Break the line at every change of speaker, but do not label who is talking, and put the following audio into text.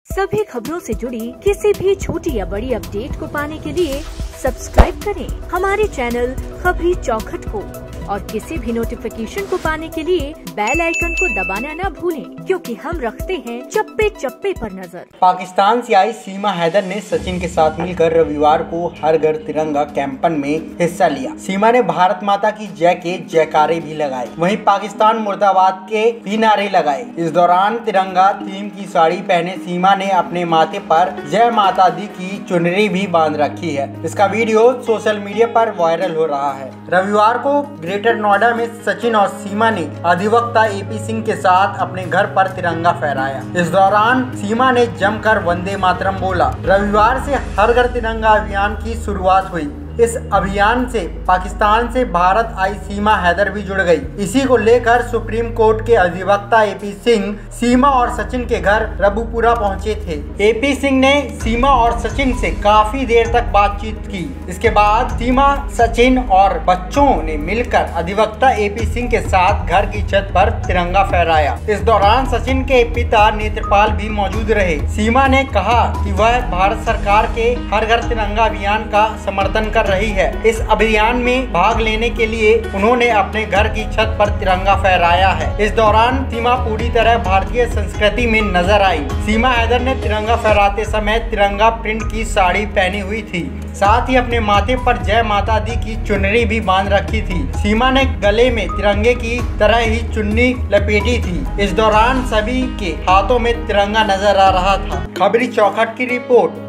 सभी खबरों से जुड़ी किसी भी छोटी या बड़ी अपडेट को पाने के लिए सब्सक्राइब करें हमारे चैनल खबरी चौखट को और किसी भी नोटिफिकेशन को पाने के लिए बेल आइकन को दबाना न भूलें, क्योंकि हम रखते हैं चप्पे चप्पे पर नजर।
पाकिस्तान से आई सीमा हैदर ने सचिन के साथ मिलकर रविवार को हर घर तिरंगा कैंपेन में हिस्सा लिया। सीमा ने भारत माता की जय के जयकारे भी लगाए, वहीं पाकिस्तान मुर्दाबाद के भी नारे लगाए। इस दौरान तिरंगा थीम की साड़ी पहने सीमा ने अपने माथे पर जय माता दी की चुनरी भी बांध रखी है। इसका वीडियो सोशल मीडिया पर वायरल हो रहा है। रविवार को ग्रेटर नोएडा में सचिन और सीमा ने अधिवक्ता एपी सिंह के साथ अपने घर पर तिरंगा फहराया। इस दौरान सीमा ने जमकर वंदे मातरम बोला। रविवार से हर घर तिरंगा अभियान की शुरुआत हुई। इस अभियान से पाकिस्तान से भारत आई सीमा हैदर भी जुड़ गई। इसी को लेकर सुप्रीम कोर्ट के अधिवक्ता एपी सिंह सीमा और सचिन के घर रबुपुरा पहुंचे थे। एपी सिंह ने सीमा और सचिन से काफी देर तक बातचीत की। इसके बाद सीमा, सचिन और बच्चों ने मिलकर अधिवक्ता एपी सिंह के साथ घर की छत पर तिरंगा फहराया। इस दौरान सचिन के पिता नेत्रपाल भी मौजूद रहे। सीमा ने कहा कि वह भारत सरकार के हर घर तिरंगा अभियान का समर्थन कर रही है। इस अभियान में भाग लेने के लिए उन्होंने अपने घर की छत पर तिरंगा फहराया है। इस दौरान सीमा पूरी तरह भारतीय संस्कृति में नजर आई। सीमा हैदर ने तिरंगा फहराते समय तिरंगा प्रिंट की साड़ी पहनी हुई थी, साथ ही अपने माथे पर जय माता दी की चुनरी भी बांध रखी थी। सीमा ने गले में तिरंगे की तरह ही चुन्नी लपेटी थी। इस दौरान सभी के हाथों में तिरंगा नजर आ रहा था। खबरी चौखट की रिपोर्ट।